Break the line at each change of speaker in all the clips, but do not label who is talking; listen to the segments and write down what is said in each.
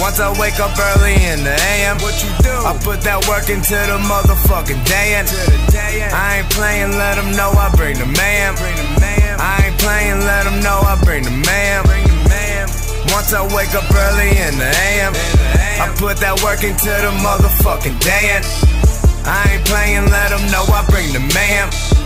Once I wake up early in the AM, what you do? I put that work into the motherfucking day in. I ain't playing, let them know I bring the mayhem. I ain't playing, let them know I bring the mayhem. Once I wake up early in the AM, I put that work into the motherfucking day in. I ain't playing, let them know I bring the mayhem.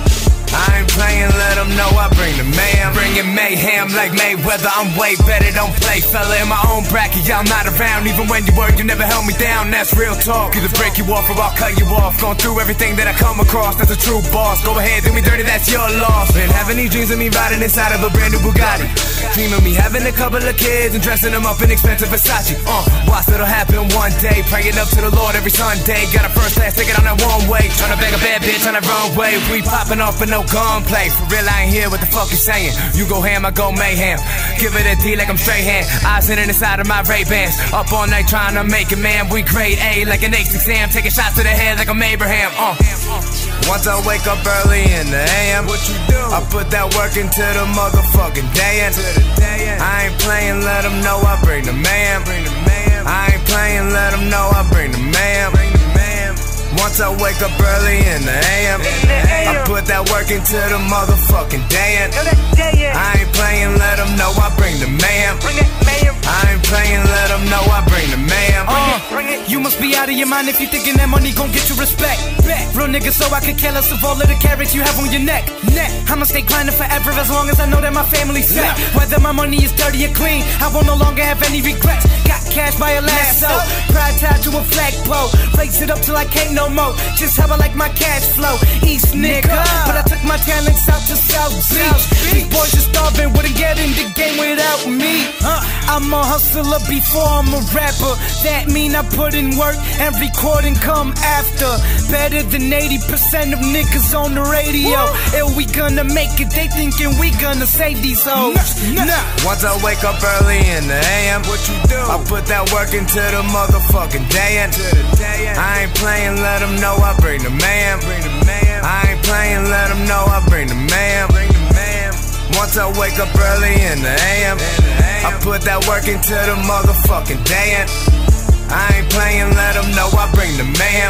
I ain't playing, let them know I bring the mayhem. Bringing mayhem like Mayweather, I'm way better, don't play fella. In my own bracket, y'all not around. Even when you were, you never held me down, that's real talk. Either break you off or I'll cut you off. Going through everything that I come across, that's a true boss. Go ahead, do me dirty, that's your loss. Been having these dreams of me riding inside of a brand new Bugatti. Dreaming me having a couple of kids and dressing them up in expensive Versace. Watch it'll happen one day, praying up to the Lord every Sunday. Got a first class ticket on that one way, trying to beg a bad bitch on that wrong way. We popping off with no gunplay. For real, I ain't hear what the fuck you saying. You go ham, I go mayhem. Give it a D like I'm straight hand. Eyes in the side of my Ray-Bans. Up all night trying to make it, man. We grade A like an 8 exam. Taking shots to the head like I'm Abraham. Once I wake up early in the AM, what you do? I put that work into the motherfucking day in. I ain't playing, let them know I bring the mayhem. I ain't playing, let them know I bring the mayhem. Once I wake up early in the AM, I put that work into the motherfucking day in. I ain't playing, let them know I bring the mayhem. I ain't playing, let them know I bring the mayhem.
You must be out of your mind if you thinking that money gon' get you respect. Real nigga, so I could care less of all of the carrots you have on your neck. I'ma stay grinding forever as long as I know that my family's set. Whether my money is dirty or clean, I will no longer have any regrets. Got cash by a lasso, pride tied to a flagpole. Raise it up till I can't no more. Just how I like my cash flow. East nigga, but I took my talents out to South Beach. These boys are starving, wouldn't get in the game without me. I'm a hustler before I'm a rapper. That mean I put in work and recording come after. Better than 80% of niggas on the radio. And we gonna make it, they thinking we gonna save these hoes.
Once I wake up early in the AM, what you do? I put that work into the motherfucking day in. I ain't playing, let them know I bring the mayhem. I ain't playing, let them know I bring the mayhem. Once I wake up early in the AM, I put that work into the motherfucking day in. I ain't playing, let them know I bring the mayhem.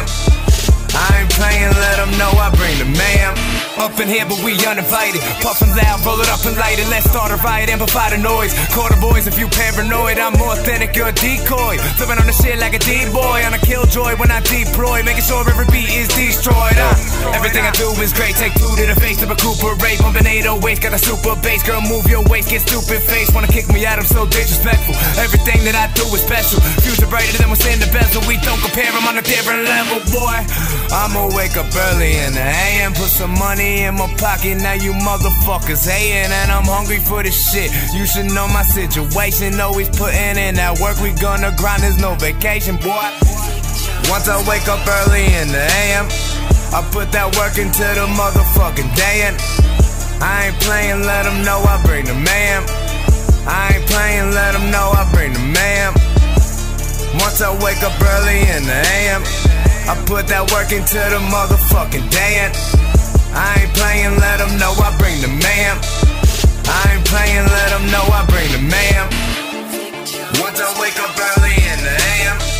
I ain't playing, let them know I bring the mayhem. Up in here, but we uninvited. Puffin' loud, roll it up and light it. Let's start a riot, amplify the noise. Call the boys if you paranoid. I'm more authentic, you're a decoy. Flipping on the shit like a D-boy. On a killjoy when I deploy, making sure every beat is destroyed. Everything I do is great. Take two to the face to recuperate. Bumping 808, got a super bass. Girl, move your waist, get stupid face. Wanna kick me out, I'm so disrespectful. Everything that I do is special. Future brighter than what's in the bezel. We don't compare them on a different level, boy. I'ma wake up early in the AM, put some money in my pocket. Now you motherfuckers hating, and I'm hungry for this shit. You should know my situation, always putting in that work. We gonna grind, there's no vacation, boy. Once I wake up early in the AM, I put that work into the motherfucking day in. I ain't playing, let them know I bring the mayhem. I ain't playing, let them know I bring the mayhem. Once I wake up early in the AM, I put that work into the motherfucking day in. I ain't playing, let them know I bring the mayhem. I ain't playing, let them know I bring the mayhem. Once I wake up early in the AM,